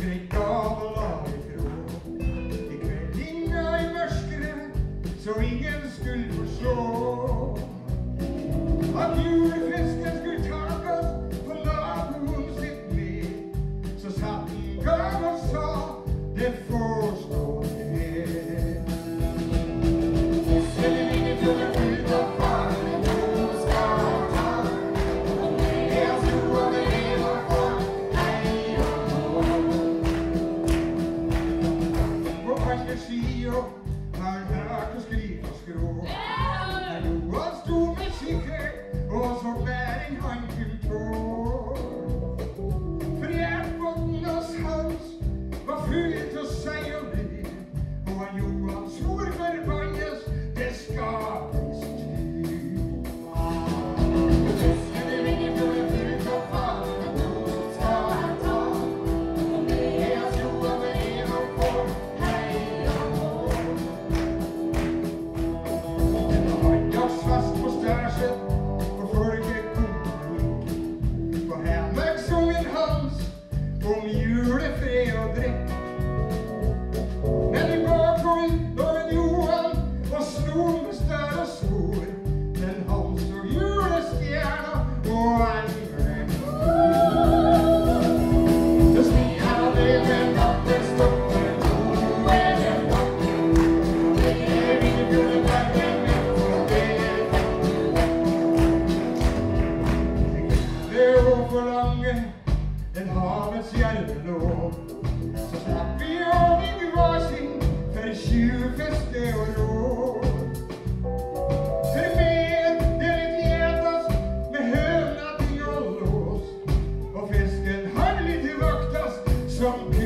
Så ingen skulle forstå at julefesken skulle tages på naboen sitt med. Så satt en gang og sa, det forstår jeg. Selv i Vinjefjord ut og faen, noen skal ta. Jeg tror at det lever for hei og hå. På første siden har hørt og skrive og skrå. Noen sto med kikker og så bæring han kunne tå. For hjertbotten hos hans var fullt å si og bli, og han Johan svor forbannes, det skal bli styr. Fesken i Vinjefjord fullt og faen, noen skal han ta. Og det jeg tror at det lever for hei og hå. Fast på størset, og folket kom på hemmøksungen hans om julefred og drikk. Men i bakgården lå en Johan og slo med større svor, men han så julestjerna og han glemte. Det stiger det med at det stopper noe eller natt, og det Vinjefjorden verden med for det. Og forlange en havets hjelmelov, så slapp vi av i gvarsing for 20 feste og råd. For mer det litt gjetas med høna til å lås, og fesken har litt vaktas som